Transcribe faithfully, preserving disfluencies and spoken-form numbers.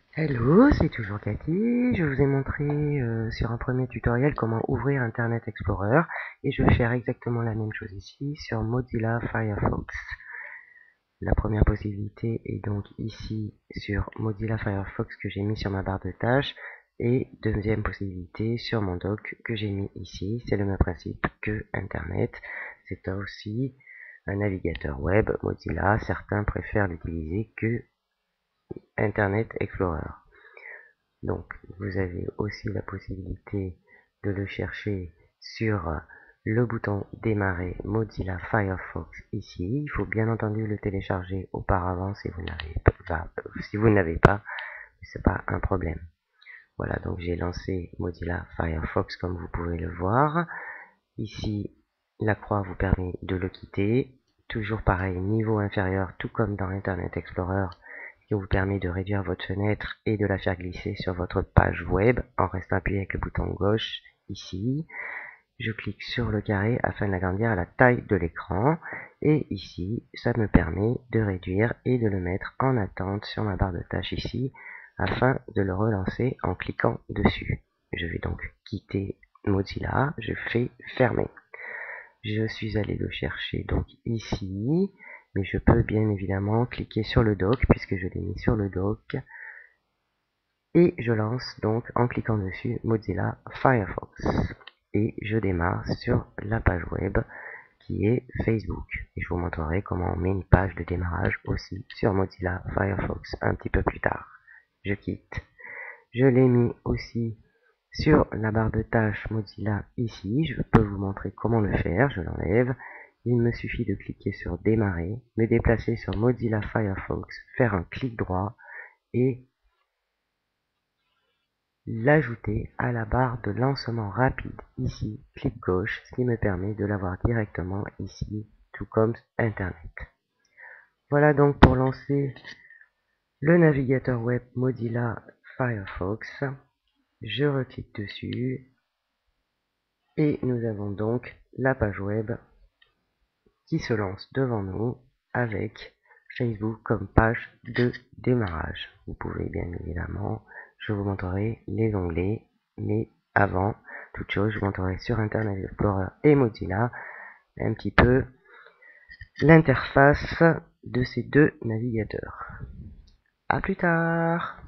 Hello, c'est toujours Cathy. Je vous ai montré euh, sur un premier tutoriel comment ouvrir Internet Explorer et je vais faire exactement la même chose ici sur Mozilla Firefox. La première possibilité est donc ici sur Mozilla Firefox que j'ai mis sur ma barre de tâches et deuxième possibilité sur mon dock que j'ai mis ici. C'est le même principe que Internet. C'est aussi un navigateur web Mozilla. Certains préfèrent l'utiliser que Internet Explorer. Donc, vous avez aussi la possibilité de le chercher sur le bouton démarrer Mozilla Firefox ici. Il faut bien entendu le télécharger auparavant si vous n'avez pas, si vous n'avez pas, c'est pas un problème. Voilà, donc j'ai lancé Mozilla Firefox comme vous pouvez le voir. Ici, la croix vous permet de le quitter. Toujours pareil, niveau inférieur, tout comme dans Internet Explorer, qui vous permet de réduire votre fenêtre et de la faire glisser sur votre page web en restant appuyé avec le bouton gauche ici. Je clique sur le carré afin de l'agrandir à la taille de l'écran et ici ça me permet de réduire et de le mettre en attente sur ma barre de tâches ici afin de le relancer en cliquant dessus. Je vais donc quitter Mozilla, je fais fermer. Je suis allé le chercher donc ici, mais je peux bien évidemment cliquer sur le dock puisque je l'ai mis sur le dock et je lance donc en cliquant dessus Mozilla Firefox et je démarre sur la page web qui est Facebook et je vous montrerai comment on met une page de démarrage aussi sur Mozilla Firefox un petit peu plus tard. Je quitte. Je l'ai mis aussi sur la barre de tâches Mozilla ici. Je peux vous montrer comment le faire. Je l'enlève. Il me suffit de cliquer sur démarrer, me déplacer sur Mozilla Firefox, faire un clic droit et l'ajouter à la barre de lancement rapide ici, clic gauche, ce qui me permet de l'avoir directement ici, tout comme Internet. Voilà donc pour lancer le navigateur web Mozilla Firefox. Je reclique dessus et nous avons donc la page web qui se lance devant nous avec Facebook comme page de démarrage. Vous pouvez bien évidemment, je vous montrerai les onglets, mais avant toute chose, je vous montrerai sur Internet Explorer et Mozilla un petit peu l'interface de ces deux navigateurs. À plus tard!